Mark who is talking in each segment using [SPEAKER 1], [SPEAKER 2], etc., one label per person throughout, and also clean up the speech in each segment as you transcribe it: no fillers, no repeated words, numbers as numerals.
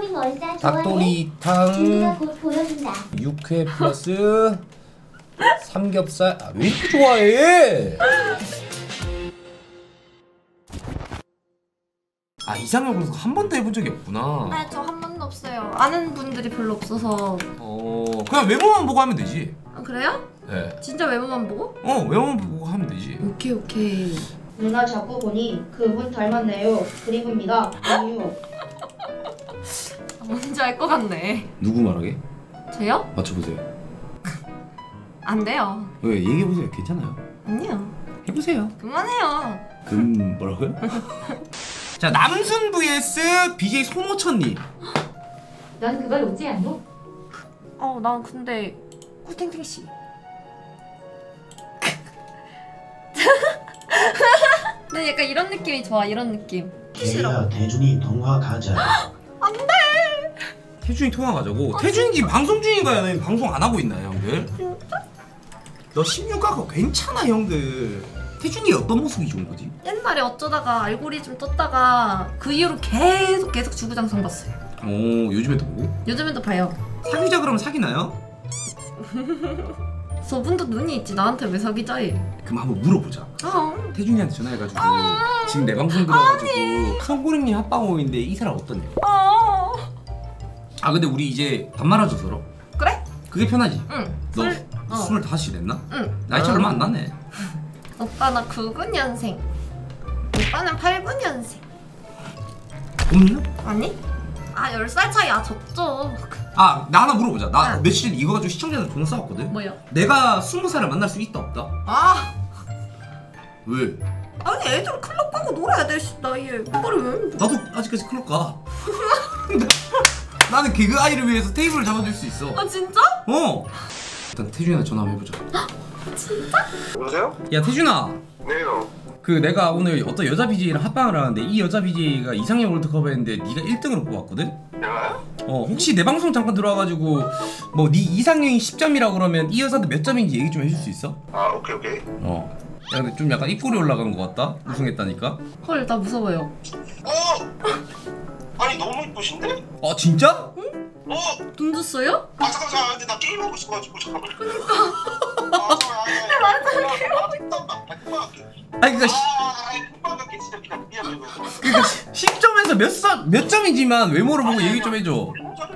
[SPEAKER 1] 참고링 얼싸 좋아해?
[SPEAKER 2] 닭도리탕
[SPEAKER 1] 곧 보여준다.
[SPEAKER 2] 육회 플러스 삼겹살. 아, 왜 이렇게 좋아해? 아, 이상형 검색 한 번도 해본 적이 없구나.
[SPEAKER 3] 네, 저 한 번도 없어요. 아는 분들이 별로 없어서.
[SPEAKER 2] 그냥 외모만 보고 하면 되지.
[SPEAKER 3] 아, 그래요?
[SPEAKER 2] 네.
[SPEAKER 3] 진짜 외모만 보고?
[SPEAKER 2] 외모만 보고 하면 되지.
[SPEAKER 3] 오케이.
[SPEAKER 4] 누나 자꾸 보니 그분 닮았네요. 그리고입니다. 이유.
[SPEAKER 3] 뭔지 알 것 같네.
[SPEAKER 2] 누구 말하게?
[SPEAKER 3] 저요?
[SPEAKER 2] 맞춰보세요.
[SPEAKER 3] 안 돼요.
[SPEAKER 2] 왜? 얘기해보세요. 괜찮아요.
[SPEAKER 3] 아니요.
[SPEAKER 2] 해보세요.
[SPEAKER 3] 그만해요.
[SPEAKER 2] 뭐라고요? 자, 남순 vs BJ 소모천님.
[SPEAKER 1] 넌 그걸 오지 않노?
[SPEAKER 3] 난 근데 꿀탱탱 씨. 난 약간 이런 느낌이 좋아. 이런 느낌.
[SPEAKER 5] 걔야 대준이 동화 가자.
[SPEAKER 3] 안 돼.
[SPEAKER 2] 태준이 통화 가자고. 태준이 지금 방송 중인가요? 아니면 방송 안 하고 있나요, 형들?
[SPEAKER 3] 진짜?
[SPEAKER 2] 너 16가가 괜찮아, 형들. 태준이 어떤 모습이 좋은 거지?
[SPEAKER 3] 옛날에 어쩌다가 알고리즘 떴다가 그 이후로 계속 주구장창 봤어요.
[SPEAKER 2] 요즘에도 보고?
[SPEAKER 3] 요즘에도 봐요.
[SPEAKER 2] 사귀자 그러면 사귀나요?
[SPEAKER 3] 저분도 눈이 있지. 나한테 왜 사귀자 해.
[SPEAKER 2] 그럼 한번 물어보자. 태준이한테 전화해가지고 지금 내 방송 들어가지고 성고랭님 합방 오는데 이 사람 어떠냐? 근데 우리 이제 반말하자 서로.
[SPEAKER 3] 그래?
[SPEAKER 2] 그게 편하지?
[SPEAKER 3] 응.
[SPEAKER 2] 너 25이 됐나?
[SPEAKER 3] 응.
[SPEAKER 2] 나이 차 얼마 안 나네.
[SPEAKER 3] 오빠 나 99년생. 오빠는 89년생.
[SPEAKER 2] 없나?
[SPEAKER 3] 아니? 10살 차이야. 적죠.
[SPEAKER 2] 나 하나 물어보자. 나 며칠 전에 이거 가지고 시청자들 존나 싸웠거든?
[SPEAKER 3] 뭐야?
[SPEAKER 2] 내가 20살을 만날 수 있다 없다? 왜?
[SPEAKER 3] 아니 애들 클럽 가고 놀아야 돼 나이에. 오빠를 왜?
[SPEAKER 2] 나도 아직까지 클럽 가. 나는 개그 아이를 위해서 테이블을 잡아줄 수 있어.
[SPEAKER 3] 진짜?
[SPEAKER 2] 일단 태준이한테 전화 한번 해보자.
[SPEAKER 3] 진짜?
[SPEAKER 6] 여보세요?
[SPEAKER 2] 야, 태준아.
[SPEAKER 6] 네요.
[SPEAKER 2] 내가 오늘 어떤 여자 BJ랑 합방을 하는데 이 여자 BJ가 이상형 월드컵 했는데 네가 1등으로 뽑았거든?
[SPEAKER 6] 내가요?
[SPEAKER 2] 혹시 내 방송 잠깐 들어와가지고 뭐 네 이상형이 10점이라고 그러면 이 여자한테 몇 점인지 얘기 좀 해줄 수 있어?
[SPEAKER 6] 오케이.
[SPEAKER 2] 야, 근데 좀 약간 입꼬리 올라간 것 같다? 우승했다니까?
[SPEAKER 3] 헐 나 무서워요.
[SPEAKER 6] 아니 너무 이쁘신데?
[SPEAKER 2] 진짜?
[SPEAKER 3] 돈 줬어요?
[SPEAKER 6] 잠깐만. 근데 나 게임하고 있어가지고 잠깐만. 그러니까. 말했잖아 게임하고 있다.
[SPEAKER 2] 아니 그니까
[SPEAKER 6] 금방 갈게 진짜 미안해.
[SPEAKER 2] 그러니까 10점에서 몇 점인지만 외모를 보고 얘기 좀 해줘.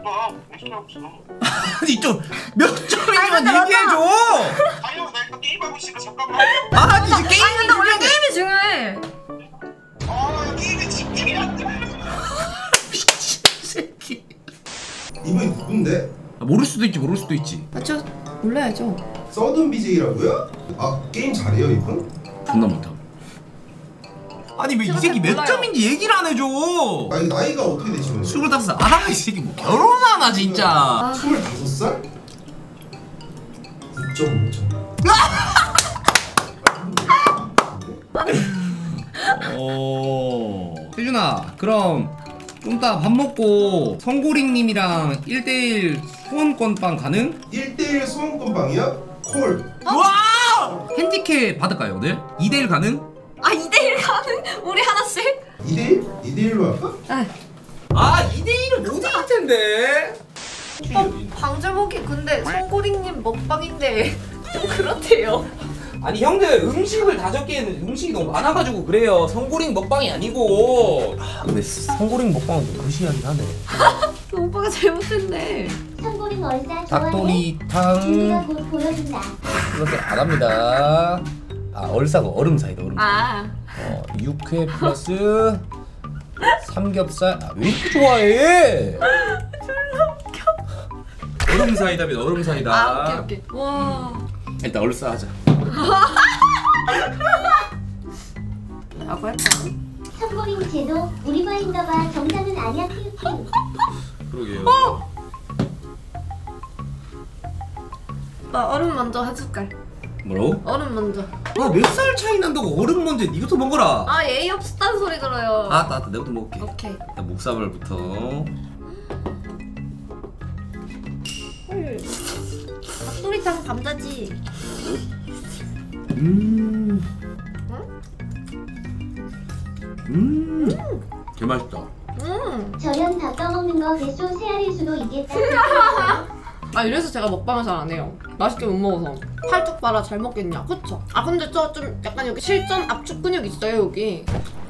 [SPEAKER 2] 아니 좀 몇 점인지만 얘기해줘.
[SPEAKER 6] 아니요 나 이거 게임하고 있으니까 잠깐만.
[SPEAKER 2] 진짜 게임이
[SPEAKER 3] 원래 게임이 중요해.
[SPEAKER 6] 게임에 집중이 안 돼.
[SPEAKER 2] 미친 새끼.
[SPEAKER 7] 이분이 누군데?
[SPEAKER 2] 모를 수도 있지 모를 수도 있지.
[SPEAKER 3] 저 몰라야죠.
[SPEAKER 7] 서든 BJ라고요? 게임 잘해요 이분?
[SPEAKER 2] 존나 못하. 아니 왜 이 새끼 몇 점인지 얘기를 안 해줘.
[SPEAKER 7] 나이가 어떻게 되시는 거예요?
[SPEAKER 2] 25살. 이 새끼 뭐 결혼하나 진짜.
[SPEAKER 7] 25살? 9.5점.
[SPEAKER 2] 태준아, 그럼 좀 이따 밥 먹고 성고링님이랑 1대1 소원권빵 가능?
[SPEAKER 7] 1대1 소원권 방이야? 콜.
[SPEAKER 2] 와! 핸디캡 받을까요 오늘? 2대1 가능?
[SPEAKER 3] 2대1 가는? 우리 하나씩?
[SPEAKER 7] 2대1? 2대1로 할까?
[SPEAKER 2] 2대1은 못 이길 텐데.
[SPEAKER 3] 방제목이 근데 송고링님 먹방인데 좀 그렇대요.
[SPEAKER 2] 아니 형들 음식을 다 적기에는 음식이 너무 많아가지고 그래요. 성고링 먹방이 아니고. 근데 성고링 먹방은 좀 그시하긴 하네.
[SPEAKER 3] 오빠가 잘못했네.
[SPEAKER 1] 참고링 얼싸 좋아해?
[SPEAKER 2] 닭도리탕
[SPEAKER 1] 곧 보여준다.
[SPEAKER 2] 이것도 안 합니다. 얼싸고 얼음 사이다 얼음 사이다. 육회 플러스 삼겹살. 왜 이렇게 좋아해? 얼음 사이다입니다. 얼음 사이다.
[SPEAKER 3] 오케이. 와.
[SPEAKER 2] 일단 얼싸 하자.
[SPEAKER 3] 라고 할까?
[SPEAKER 1] 참고링 제도 우리 마인더가 정상은 아니야. 키우키.
[SPEAKER 2] 그러게요.
[SPEAKER 3] 나 얼음 먼저 해줄게.
[SPEAKER 2] 뭐라고?
[SPEAKER 3] 얼음 먼저.
[SPEAKER 2] 몇 살 차이 난다고 얼음 먼저 니부터 먹어라.
[SPEAKER 3] 예의 없었다는 소리 들어요.
[SPEAKER 2] 알았다 내부터 먹을게.
[SPEAKER 3] 오케이.
[SPEAKER 2] 일단 목사발부터.
[SPEAKER 3] 닭도리탕 감자지.
[SPEAKER 2] 개 맛있다.
[SPEAKER 1] 저연 밥 떠먹는 거 개수 세알일 수도 있겠다.
[SPEAKER 3] 아 이래서 제가 먹방을 잘 안 해요. 맛있게 못 먹어서. 팔뚝 봐라 잘 먹겠냐 그쵸? 아 근데 저 좀 약간 여기 실전 압축 근육 있어요 여기.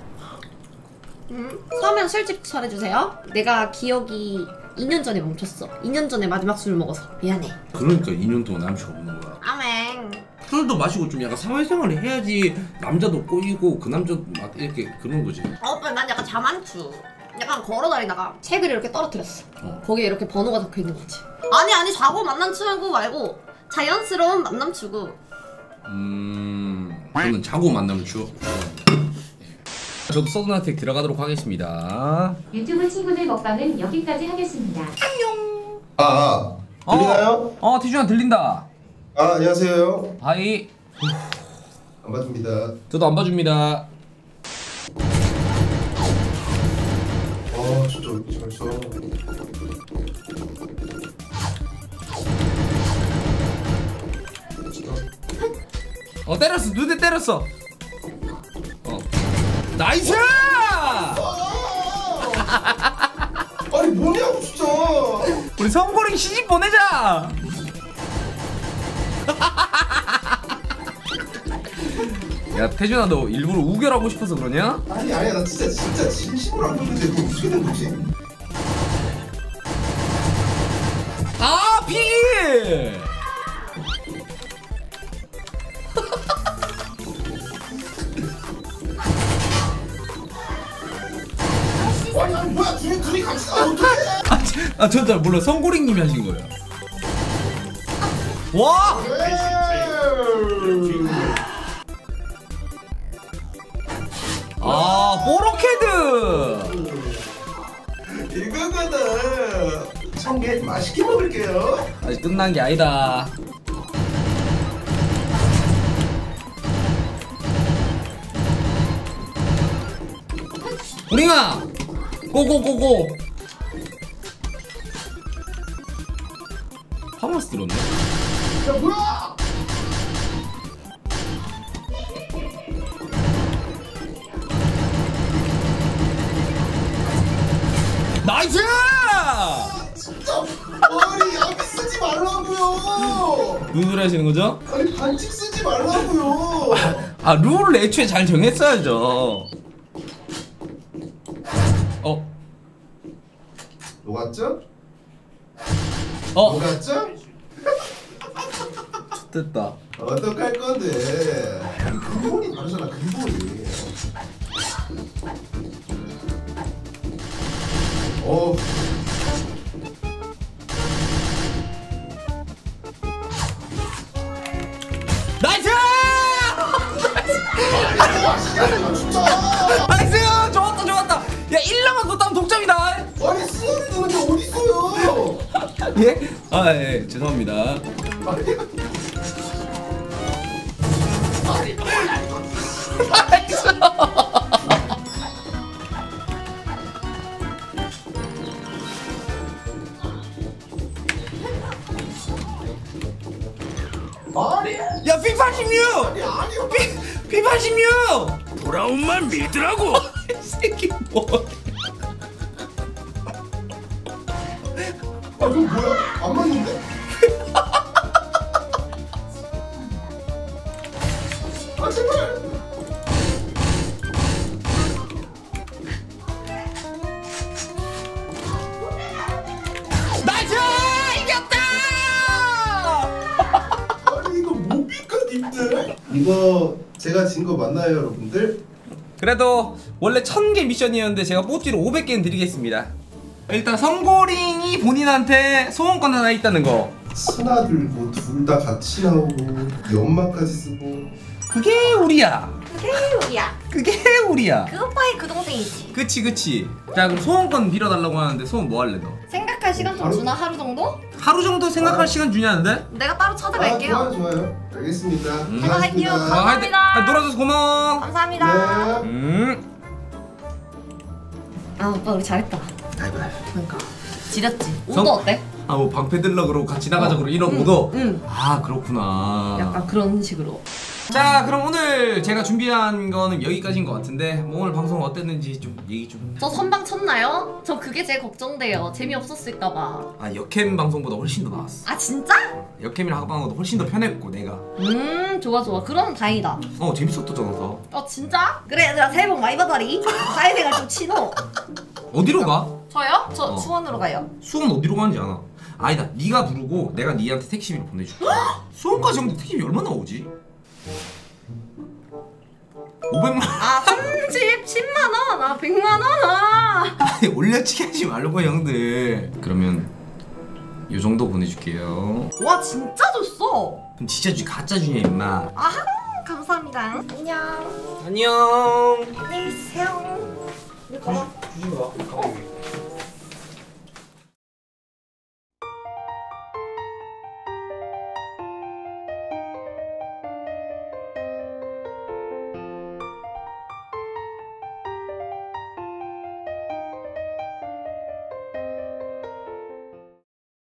[SPEAKER 3] 서면 술집 차려주세요. 내가 기억이 2년 전에 멈췄어. 2년 전에 마지막 술 먹어서 미안해.
[SPEAKER 2] 그러니까 2년 동안 남친 없는 거야.
[SPEAKER 3] 아맹.
[SPEAKER 2] 술도 마시고 좀 약간 사회생활을 해야지 남자도 꼬이고 그 남자도 막 이렇게 그런 거지.
[SPEAKER 3] 오빠 난 약간 자만추. 약간 걸어다니다가 책을 이렇게 떨어뜨렸어. 거기에 이렇게 번호가 적혀있는 거지. 아니 자고 만남 추구 말고 자연스러운 만남 추구.
[SPEAKER 2] 저는 자고 만나면 추워. 저도 서든어택 들어가도록 하겠습니다.
[SPEAKER 8] 유튜브 친구들 먹방은 여기까지 하겠습니다.
[SPEAKER 7] 들리나요?
[SPEAKER 2] 태준아 들린다.
[SPEAKER 7] 안녕하세요.
[SPEAKER 2] 하이.
[SPEAKER 7] 안 봐줍니다.
[SPEAKER 2] 저도 안 봐줍니다.
[SPEAKER 7] 진짜 잘 쳐.
[SPEAKER 2] 때렸어. 눈에 때렸어. 나이스!
[SPEAKER 7] 아니 뭐냐고 진짜.
[SPEAKER 2] 우리 성고링 시집 보내자. 야 태준아 너 일부러 우결하고 싶어서 그러냐?
[SPEAKER 7] 아니야 나 진짜 진심으로 안 보는데 그거 어떻게 된 거지?
[SPEAKER 2] 아 피!
[SPEAKER 7] 아니 뭐야 둘이 같이 어떡해?
[SPEAKER 2] 저 잘 몰라. 성고링님이 하신 거예요. 와! 뽀로캐드!
[SPEAKER 7] 이거거든. 청개 맛있게 먹을게요.
[SPEAKER 2] 아직 끝난 게 아니다. 우링아! 고고고고! 하마스 들었네?
[SPEAKER 7] 야 뭐야?
[SPEAKER 2] 나이스!
[SPEAKER 7] 진짜 머리 앞에 쓰지 말라고요.
[SPEAKER 2] 무슨 소리 하시는 거죠?
[SPEAKER 7] 아니 반칙 쓰지 말라고요.
[SPEAKER 2] 룰을 애초에 잘 정했어야죠.
[SPEAKER 7] 녹았죠?
[SPEAKER 2] 어?
[SPEAKER 7] 녹았죠?
[SPEAKER 2] 됐다.
[SPEAKER 7] 어떡할 건데? 근본이 다르잖아 근본이.
[SPEAKER 2] 나이스!
[SPEAKER 7] 진짜.
[SPEAKER 2] 나이스! 좋았다. 야 1라만 더 따면 독점이다.
[SPEAKER 7] 아니 수염이 되는 게 어딨어요?
[SPEAKER 2] 예? 예. 죄송합니다. 나이스! 야 P86! P86! 돌아온 만 믿으라고! 이 새끼 뭐?
[SPEAKER 7] 이거 뭐야? 안 맞는데? 제발!
[SPEAKER 2] 나이스! 이겼다!
[SPEAKER 7] 아니 이거 뭡니까 님들? 이거 제가 진 거 맞나요 여러분들?
[SPEAKER 2] 그래도 원래 1000개 미션이었는데 제가 뽀찌로 500개는 드리겠습니다. 일단 성고링이 본인한테 소원권 하나 있다는 거.
[SPEAKER 7] 스나 들고 둘 다 같이 나오고 연막까지 쓰고.
[SPEAKER 2] 그게 우리야.
[SPEAKER 3] 그게 우리야. 그 오빠의 그 동생이지.
[SPEAKER 2] 그치. 자 그럼 소원권 빌어달라고 하는데 소원 뭐 할래 너?
[SPEAKER 3] 생각할 시간 좀 주나 하루 정도?
[SPEAKER 2] 하루 정도 생각할 시간 주냐는데?
[SPEAKER 3] 내가 따로 찾아갈게요.
[SPEAKER 7] 좋아요. 알겠습니다.
[SPEAKER 3] 제가 할게요.
[SPEAKER 2] 하여튼
[SPEAKER 3] 감사합니다.
[SPEAKER 2] 놀아줘서 고마워.
[SPEAKER 3] 감사합니다.
[SPEAKER 7] 네.
[SPEAKER 3] 아 오빠 우리 잘했다.
[SPEAKER 2] 아이고.
[SPEAKER 3] 그러니까 지렸지.
[SPEAKER 2] 성-
[SPEAKER 3] 오도 어때?
[SPEAKER 2] 뭐 방패 들러 그러고 같이 나가자 그러고 이런 거도?
[SPEAKER 3] 응.
[SPEAKER 2] 아 그렇구나.
[SPEAKER 3] 약간 그런 식으로.
[SPEAKER 2] 자 그럼 오늘 제가 준비한 거는 여기까지인 것 같은데 뭐 오늘 방송 어땠는지 좀 얘기 좀.
[SPEAKER 3] 저 선방 쳤나요? 저 그게 제일 걱정돼요. 재미없었을까봐.
[SPEAKER 2] 아 역캠 방송보다 훨씬 더 나았어.
[SPEAKER 3] 아 진짜?
[SPEAKER 2] 역캠이랑 학방하고도 훨씬 더 편했고 내가.
[SPEAKER 3] 좋아 좋아. 그럼 다행이다.
[SPEAKER 2] 재밌었잖아 더.
[SPEAKER 3] 진짜? 그래 얘들아 새해 복 많이 받아리. 사회생활 좀 치노.
[SPEAKER 2] 어디로 가?
[SPEAKER 3] 저요? 저 수원으로 가요.
[SPEAKER 2] 수원 어디로 가는지 아나? 아니다 네가 부르고 내가 니한테 택시비를 보내줄게. 수원까지 오는데 택시비 얼마나 오지? 500만.
[SPEAKER 3] 아 10만원. 아 100만원. 아
[SPEAKER 2] 아니 올려치기 하지 말고 형들. 그러면 요 정도 보내줄게요.
[SPEAKER 3] 와 진짜 줬어.
[SPEAKER 2] 그럼 진짜 주지 가짜 주냐 임마.
[SPEAKER 3] 아 감사합니다. 안녕.
[SPEAKER 2] 안녕.
[SPEAKER 3] 안녕히 계세요.
[SPEAKER 2] 주지 마.